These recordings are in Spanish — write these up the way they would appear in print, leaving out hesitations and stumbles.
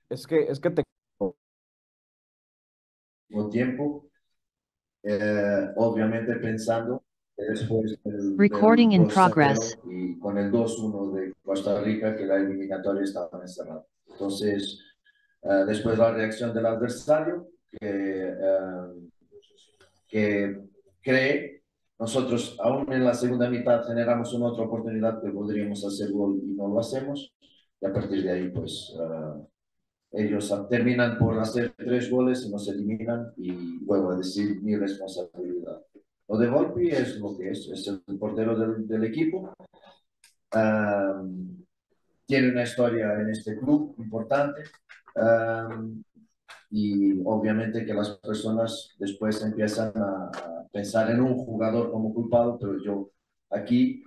Es que te... Mismo tiempo, obviamente pensando que después Recording del in progress. 2-0 y con el 2-1 de Costa Rica, que la eliminatoria estaba encerrada. Entonces, después la reacción del adversario, que cree, nosotros aún en la segunda mitad generamos una otra oportunidad que podríamos hacer gol y no lo hacemos, y a partir de ahí, pues, ellos terminan por hacer 3 goles y nos eliminan y vuelvo a decir mi responsabilidad. Lo de Volpi es lo que es el portero del equipo. Um, Tiene una historia en este club importante. Um, y obviamente que las personas después empiezan a pensar en un jugador como culpado, pero yo aquí,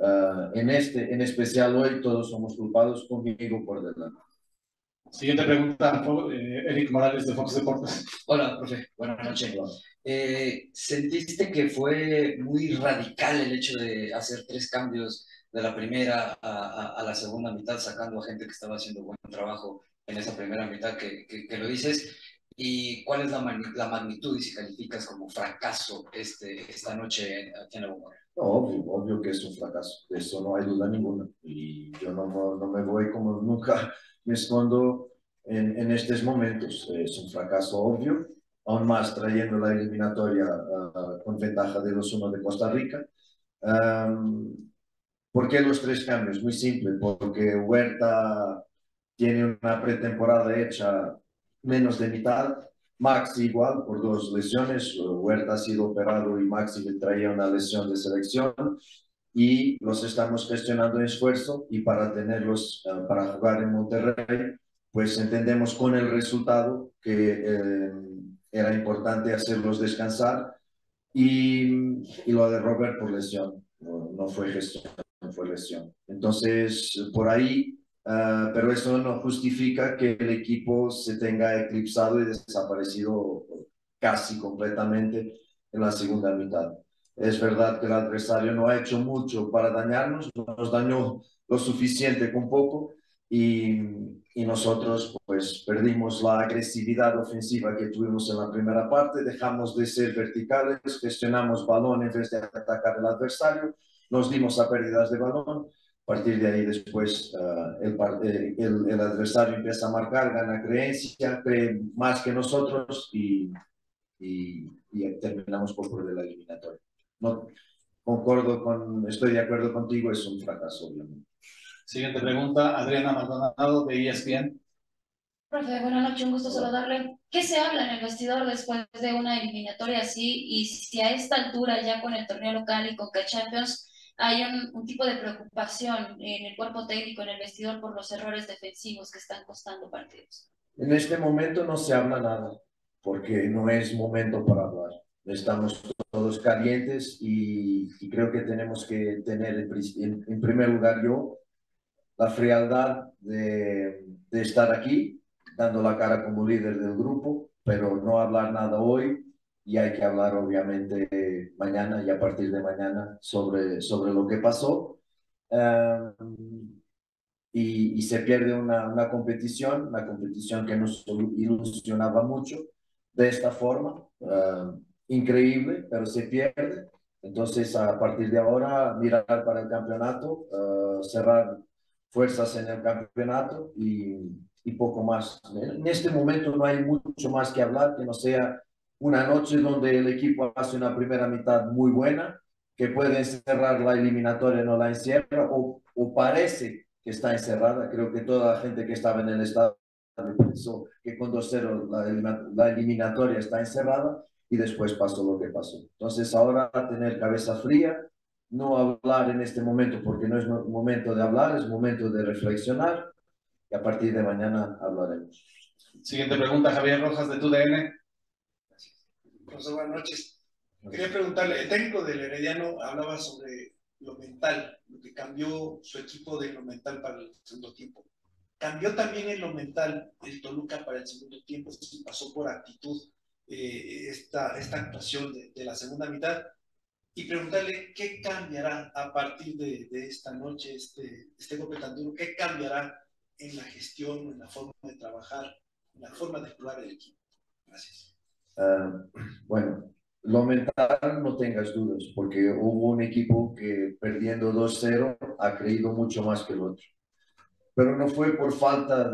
en especial hoy, todos somos culpados conmigo por delante. Siguiente pregunta, Eric Morales de Fox Deportes. Hola, profe, buenas noches. Bueno, ¿Sentiste que fue muy radical el hecho de hacer 3 cambios de la primera a la segunda mitad, sacando a gente que estaba haciendo buen trabajo en esa primera mitad que lo dices? ¿Y cuál es la magnitud y si calificas como fracaso esta noche aquí en la Bombonera? no, obvio que es un fracaso, de eso no hay duda ninguna. Y yo no me voy como nunca me escondo en estos momentos. Es un fracaso obvio, aún más trayendo la eliminatoria con ventaja de 2-1 de Costa Rica. Um, ¿Por qué los 3 cambios? Muy simple, porque Huerta tiene una pretemporada hecha menos de mitad, Maxi igual por 2 lesiones, Huerta ha sido operado y Maxi traía una lesión de selección y los estamos gestionando en esfuerzo y para tenerlos, para jugar en Monterrey, pues entendemos con el resultado que era importante hacerlos descansar y lo de Robert por lesión, no fue gestión, no fue lesión. Entonces, por ahí, pero eso no justifica que el equipo se tenga eclipsado y desaparecido casi completamente en la segunda mitad. Es verdad que el adversario no ha hecho mucho para dañarnos, nos dañó lo suficiente con poco y, y nosotros pues perdimos la agresividad ofensiva que tuvimos en la primera parte, dejamos de ser verticales, gestionamos balón en vez de atacar al adversario, nos dimos a pérdidas de balón, a partir de ahí después el adversario empieza a marcar, gana creencia, cree más que nosotros y terminamos por perder la eliminatoria. No, estoy de acuerdo contigo, es un fracaso, obviamente. Siguiente pregunta, Adriana Maldonado de ESPN. Profe, buenas noches, un gusto Hola. saludarle. ¿Qué se habla en el vestidor después de una eliminatoria así? Y si a esta altura, ya con el torneo local y con Champions, hay un tipo de preocupación en el cuerpo técnico, en el vestidor, por los errores defensivos que están costando partidos. En este momento no se habla nada, porque no es momento para hablar. Estamos todos calientes y creo que tenemos que tener en primer lugar yo la frialdad de estar aquí, dando la cara como líder del grupo, pero no hablar nada hoy y hay que hablar obviamente mañana y a partir de mañana sobre lo que pasó. Y se pierde una competición que nos ilusionaba mucho de esta forma, increíble, pero se pierde. Entonces, a partir de ahora, mirar para el campeonato, cerrar fuerzas en el campeonato y poco más. En este momento no hay mucho más que hablar que no sea una noche donde el equipo hace una primera mitad muy buena, que puede cerrar la eliminatoria, no la encierra, o parece que está encerrada. Creo que toda la gente que estaba en el estadio pensó que con 2-0 la eliminatoria está encerrada y después pasó lo que pasó. Entonces ahora tener cabeza fría, no hablar en este momento porque no es momento de hablar, es momento de reflexionar y a partir de mañana hablaremos. Siguiente pregunta, Javier Rojas de TUDN. Profesor, buenas noches. Quería preguntarle, el técnico del Herediano hablaba sobre lo mental, lo que cambió su equipo de lo mental para el segundo tiempo. ¿Cambió también en lo mental el Toluca para el segundo tiempo? Si pasó por actitud esta actuación de la segunda mitad. Y preguntarle qué cambiará a partir de esta noche, este golpe tan duro, qué cambiará en la gestión, en la forma de trabajar, en la forma de actuar el equipo? Gracias. Bueno, lo mental no tengas dudas, porque hubo un equipo que perdiendo 2-0 ha creído mucho más que el otro. Pero no fue por falta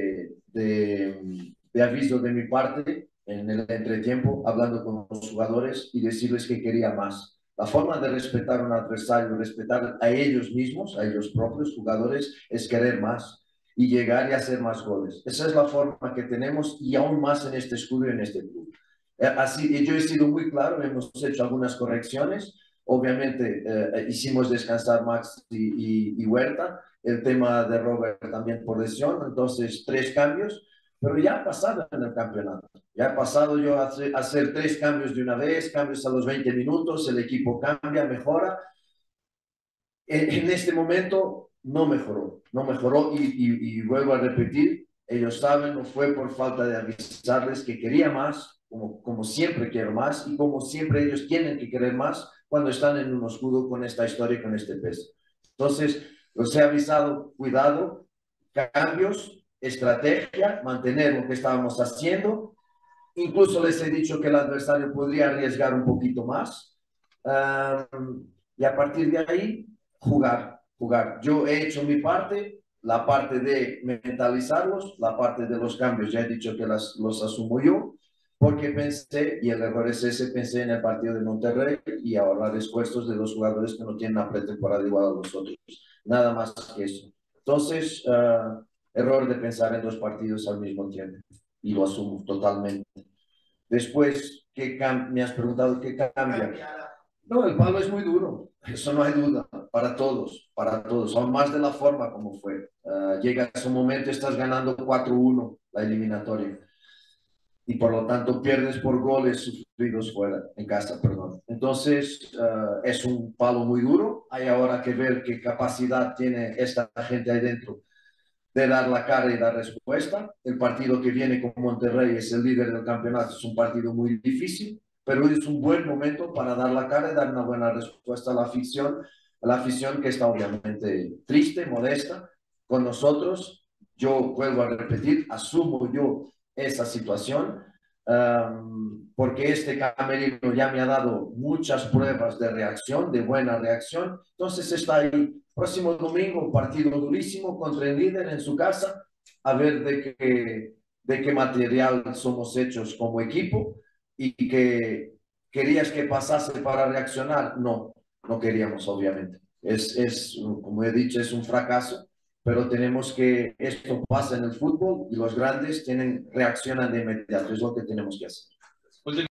de aviso de mi parte en el entretiempo, hablando con los jugadores y decirles que quería más. La forma de respetar a un adversario, respetar a ellos mismos, a ellos propios jugadores, es querer más y llegar y hacer más goles. Esa es la forma que tenemos y aún más en este escudo y en este club. Así, yo he sido muy claro, hemos hecho algunas correcciones. Obviamente hicimos descansar Max y Huerta, el tema de Robert también por lesión, entonces 3 cambios, pero ya ha pasado en el campeonato. Ya he pasado yo a hacer 3 cambios de una vez, cambios a los 20 minutos, el equipo cambia, mejora. En este momento no mejoró y vuelvo a repetir, ellos saben, no fue por falta de avisarles que quería más, como siempre quiero más y como siempre ellos tienen que querer más cuando están en un escudo con esta historia y con este peso. Entonces, los he avisado, cuidado, cambios, estrategia, mantener lo que estábamos haciendo. Incluso les he dicho que el adversario podría arriesgar un poquito más. Y a partir de ahí, jugar. Yo he hecho mi parte, la parte de mentalizarlos, la parte de los cambios, ya he dicho que los asumo yo, porque pensé, y el error es ese, pensé en el partido de Monterrey y ahorrar esfuerzos de los jugadores que no tienen una pretemporada igual a los otros. Nada más que eso. Entonces, error de pensar en 2 partidos al mismo tiempo y lo asumo totalmente. Después, me has preguntado qué cambia. No, el palo es muy duro, eso no hay duda, para todos, aún más de la forma como fue. Llega a su momento, estás ganando 4-1 la eliminatoria y por lo tanto pierdes por goles sufridos fuera, en casa, perdón. Entonces, es un palo muy duro, hay ahora que ver qué capacidad tiene esta gente ahí dentro de dar la cara y dar respuesta. El partido que viene con Monterrey es el líder del campeonato, es un partido muy difícil, pero es un buen momento para dar la cara y dar una buena respuesta a la afición que está obviamente triste, modesta con nosotros. Yo vuelvo a repetir, asumo yo esa situación, porque este camerino ya me ha dado muchas pruebas de reacción, de buena reacción, entonces está ahí. Próximo domingo, partido durísimo contra el líder en su casa, a ver de qué material somos hechos como equipo y que querías que pasase para reaccionar. No queríamos, obviamente. Como he dicho, es un fracaso, pero tenemos que, esto pasa en el fútbol y los grandes reaccionan de inmediato, es lo que tenemos que hacer.